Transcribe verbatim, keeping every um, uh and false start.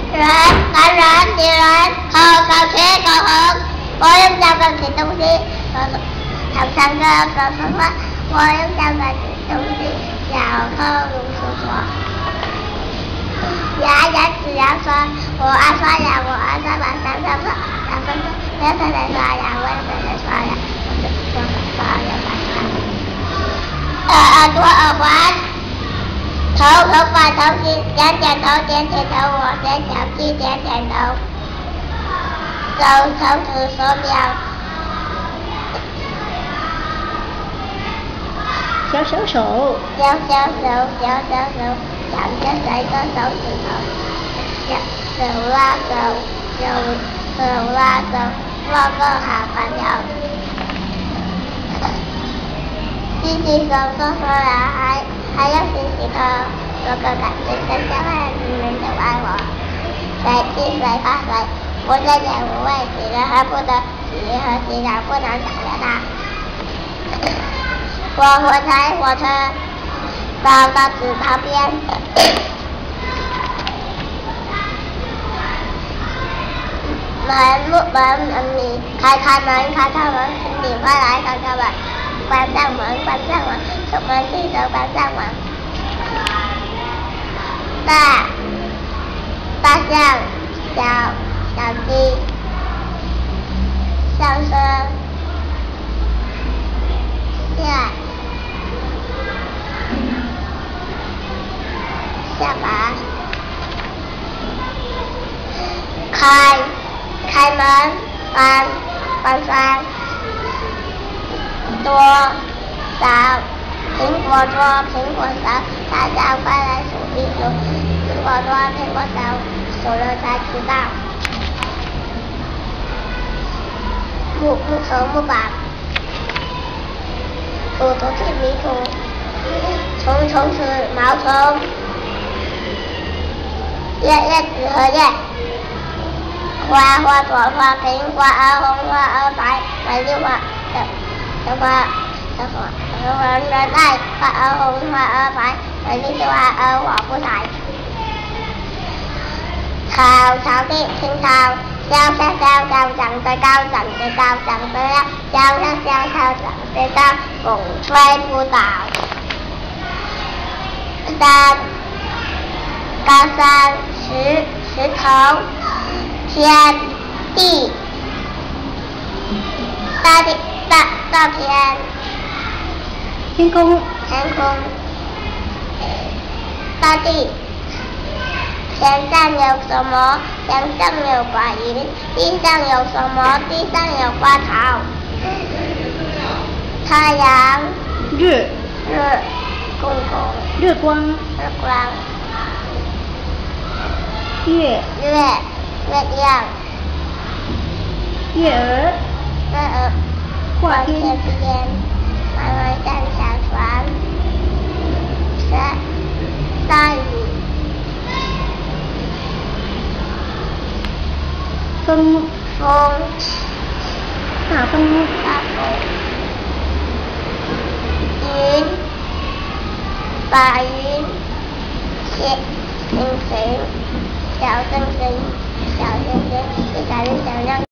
人男人女人和搞学搞红，我用脚跟吃东西，唱唱歌说说话，我用脚跟吃东西，小偷如说说。牙牙齿牙刷，我爱刷牙，我爱刷把上上刷，上上刷，我才来刷牙，我才来刷牙，我只说刷牙刷牙。耳耳朵耳环，头头发头巾，点点头点点头，我点小鸡点点头。手手指手表， 小小手， 小小手小小手。两只谁的手指头，手手拉手，手手拉手，做个好朋友。洗洗手说说了，还还要洗洗头，做个感情真相爱，你们都爱我。水洗水发水，我在家无味，洗了还不得，洗和洗澡不能少了它。火火柴火车。到到纸旁边，门门门里开开门，开开门，请你快来开开门，关上门，关上门，出门记得关上门。大大象，小小鸡，小声，下。下巴，开开门，关关上，多少苹果多苹果少，大家快来数一数，苹果多苹果少，数了才知道。木木头木板，土土是泥土，虫虫是毛虫。叶叶子和叶，花花朵花瓶，花儿红花儿白，美丽花的的花的花的花人爱，花儿红花儿白，美丽的花儿我不采。草草地青草，小小小草长得高，长得高，长得高，小小小草长得高，风吹不倒。山高山石石头，天地大地大大天， 天空天空大地，天上有什么？天上有白云，地上有什么？地上有花草。太阳日日公公日光日光。 月月月亮， 月儿月儿画天边，慢慢站小船，下大雨， 风风大风大风，云白云，星星星。小星星，小星星，一闪一闪亮。